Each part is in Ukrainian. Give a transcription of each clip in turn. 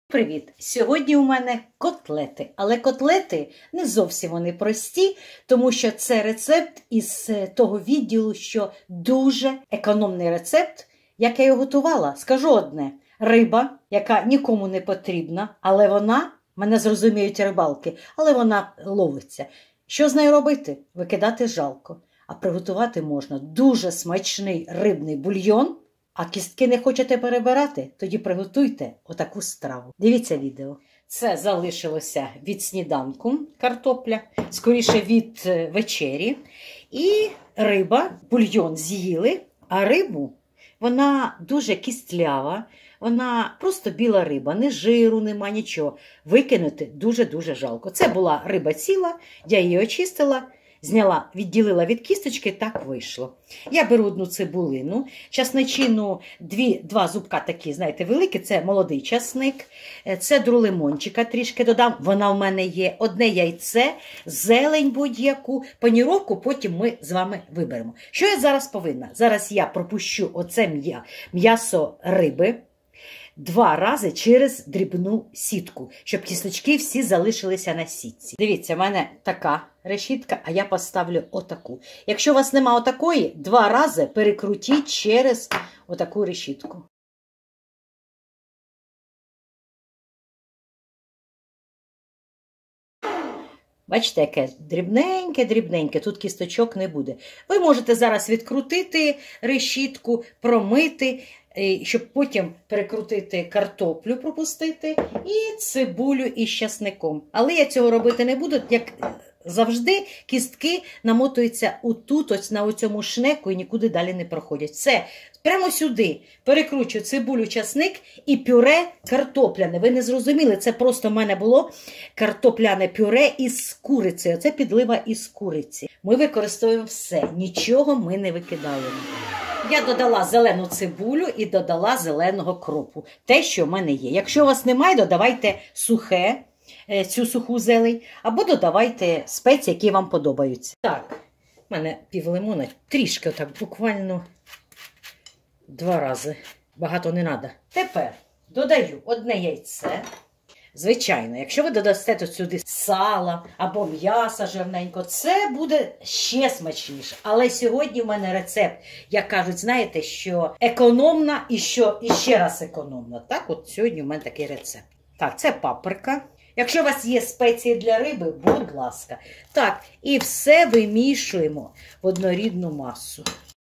Привіт! Сьогодні у мене котлети, але котлети не зовсім вони прості, тому що це рецепт із того відділу, що дуже економний рецепт. Як я його готувала, скажу одне. Риба, яка нікому не потрібна, але вона, мене зрозуміють рибалки, але вона ловиться. Що з нею робити? Викидати жалко. А приготувати можна дуже смачний рибний бульйон. А кістки не хочете перебирати? Тоді приготуйте отаку страву. Дивіться відео. Це залишилося від сніданку картопля, скоріше від вечері. І риба, бульйон з'їли, а рибу, вона дуже кістлява, вона просто біла риба, ні жиру, нема нічого. Викинути дуже-дуже жалко. Це була риба ціла, я її очистила. Зняла, відділила від кісточки, так вийшло. Я беру одну цибулину, часничину, два зубка такі, знаєте, великі, це молодий часник, цедру лимончика трішки додам, вона в мене є, одне яйце, зелень будь-яку, паніровку потім ми з вами виберемо. Що я зараз повинна? Зараз я пропущу оце м'ясо риби 2 рази через дрібну сітку, щоб кісточки всі залишилися на сітці. Дивіться, в мене така решітка, а я поставлю отаку. Якщо у вас нема отакої, 2 рази перекрутіть через отаку решітку. Бачите, яке дрібненьке, тут кісточок не буде. Ви можете зараз відкрутити решітку, промити, щоб потім перекрутити картоплю, пропустити, і цибулю із часником. Але я цього робити не буду, як завжди, кістки намотуються отут, ось на оцьому шнеку і нікуди далі не проходять. Все, прямо сюди перекручую цибулю, часник і пюре картопляне. Ви не зрозуміли, це просто в мене було картопляне пюре із курицею. Це підлива із куриці. Ми використовуємо все, нічого ми не викидаємо. Я додала зелену цибулю і додала зеленого кропу. Те, що в мене є. Якщо у вас немає, додавайте сухе, цю суху зелень, або додавайте спеції, які вам подобаються. Так, в мене пів лимона, трішки отак, буквально 2 рази. Багато не треба. Тепер додаю одне яйце. Звичайно, якщо ви додасте тут сюди сала або м'яса жирненько, це буде ще смачніше. Але сьогодні в мене рецепт, як кажуть, знаєте, що економна і ще раз економна. Так, от сьогодні в мене такий рецепт. Так, це паприка. Якщо у вас є спеції для риби, будь ласка. Так, і все вимішуємо в однорідну масу.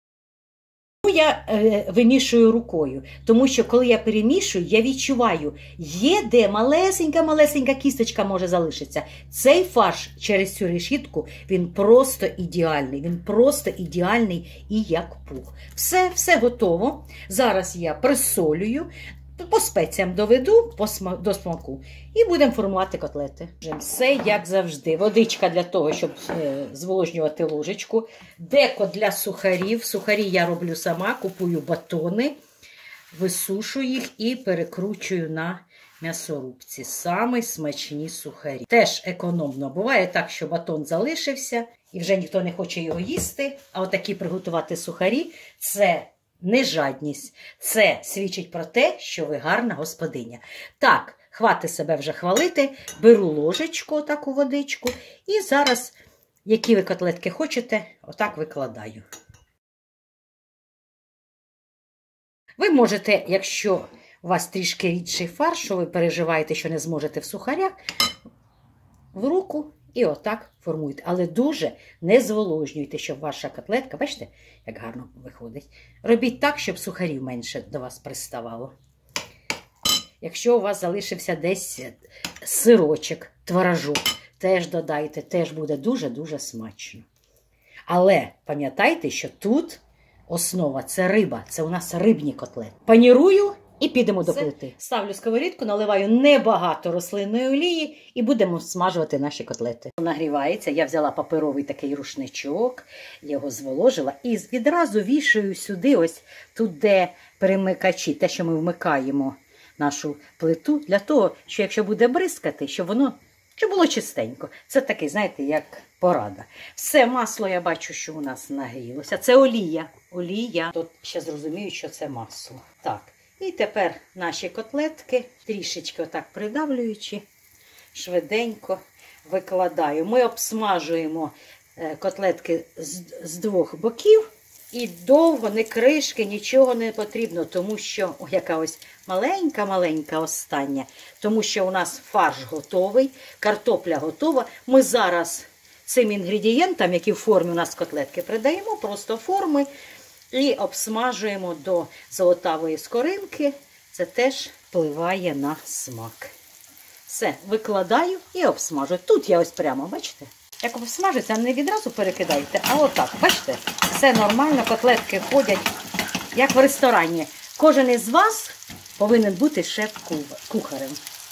Я вимішую рукою, тому що коли я перемішую, я відчуваю, є де малесенька кісточка може залишитися. Цей фарш через цю решітку, він просто ідеальний і як пух. Все готово. Зараз я присолюю, по спеціям доведу до смаку і будемо формувати котлети. Все як завжди. Водичка для того, щоб зволожнювати ложечку. Деко для сухарів. Сухарі я роблю сама, купую батони, висушую їх і перекручую на м'ясорубці. Самі смачні сухарі. Теж економно. Буває так, що батон залишився і вже ніхто не хоче його їсти, а отакі приготувати сухарі – це не жадність. Це свідчить про те, що ви гарна господиня. Так, хвати себе вже хвалити. Беру ложечку, отаку водичку. І зараз, які ви котлетки хочете, отак викладаю. Ви можете, якщо у вас трішки рідший фарш, що ви переживаєте, що не зможете в сухарях, в руку і отак формуйте. Але дуже не зволожнюйте, щоб ваша котлетка, бачите, як гарно виходить. Робіть так, щоб сухарів менше до вас приставало. Якщо у вас залишився десь сирочок, творожок, теж додайте, теж буде дуже-дуже смачно. Але пам'ятайте, що тут основа – це риба, це у нас рибні котлети. Панірую і підемо до плити. Ставлю сковорідку, наливаю небагато рослинної олії і будемо смажувати наші котлети. Нагрівається, я взяла паперовий такий рушничок, його зволожила і відразу вішаю сюди, ось тут, де перемикачі, те, що ми вмикаємо нашу плиту, для того, що якщо буде бризкати, щоб було чистенько. Це такий, знаєте, як порада. Все, масло я бачу, що у нас нагрілося. Це олія. Тут ще зрозумію, що це масло. Так. І тепер наші котлетки, трішечки отак придавлюючи, швиденько викладаю. Ми обсмажуємо котлетки з двох боків. І довго, не кришки, нічого не потрібно, тому що, яка ось маленька-маленька остання, тому що у нас фарш готовий, картопля готова. Ми зараз цим інгредієнтам, які в формі у нас котлетки, придаємо просто форми і обсмажуємо до золотавої скоринки. Це теж впливає на смак. Все, викладаю і обсмажую. Тут я ось прямо, бачите? Як обсмажиться, не відразу перекидайте, а отак, бачите? Все нормально, котлетки ходять, як в ресторані. Кожен із вас повинен бути шеф-кухарем.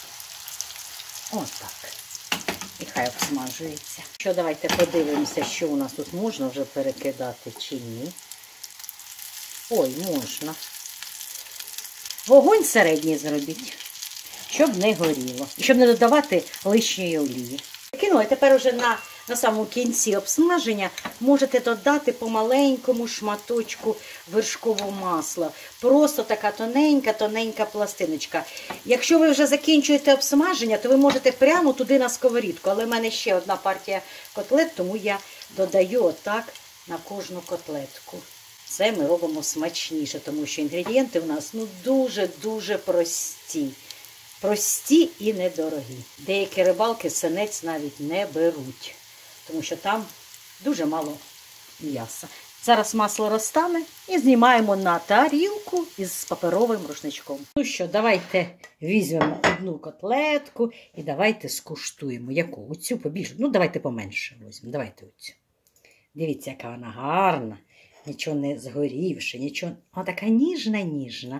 Отак. І хай обсмажується. Що, давайте подивимося, що у нас тут можна вже перекидати чи ні. Ой, можна. Вогонь середній зробіть, щоб не горіло. І щоб не додавати лишньої олії. Кинула, тепер уже на самому кінці обсмаження можете додати по маленькому шматочку вершкового масла. Просто така тоненька пластиночка. Якщо ви вже закінчуєте обсмаження, то ви можете прямо туди на сковорідку. Але в мене ще одна партія котлет, тому я додаю отак на кожну котлетку. Це ми робимо смачніше, тому що інгредієнти у нас дуже-дуже прості. Прості і недорогі. Деякі рибалки синець навіть не беруть, тому що там дуже мало м'яса. Зараз масло розтане і знімаємо на тарілку із паперовим рушничком. Ну що, давайте візьмемо одну котлетку і давайте скуштуємо. Яку? Оцю побільше? Ну, давайте поменше візьмемо. Давайте оцю. Дивіться, яка вона гарна. Нічого не згорівши, нічого. Вона така ніжна-ніжна.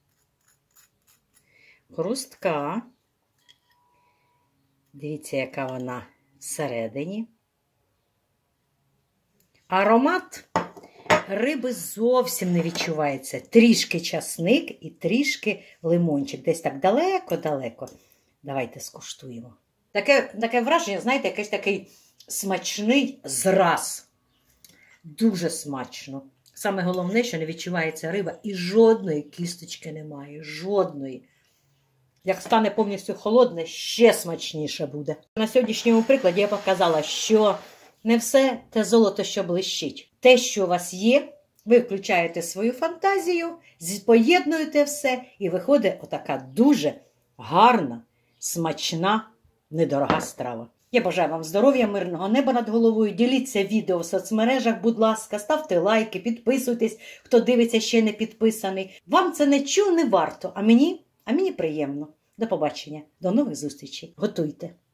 Хрустка. Дивіться, яка вона всередині. Аромат риби зовсім не відчувається. Трішки часник і трішки лимончик. Десь так далеко-далеко. Давайте скуштуємо. Таке враження, знаєте, якийсь такий смачний зраз. Дуже смачно. Саме головне, що не відчувається риба і жодної кісточки немає. Жодної. Як стане повністю холодне, ще смачніше буде. На сьогоднішньому прикладі я показала, що не все те золото, що блищить. Те, що у вас є, ви включаєте свою фантазію, поєднуєте все і виходить отака дуже гарна, смачна, недорога страва. Я бажаю вам здоров'я, мирного неба над головою. Діліться відео в соцмережах, будь ласка, ставте лайки, підписуйтесь, хто дивиться, ще не підписаний. Вам це нічого не варто, а мені приємно. До побачення, до нових зустрічей. Готуйте!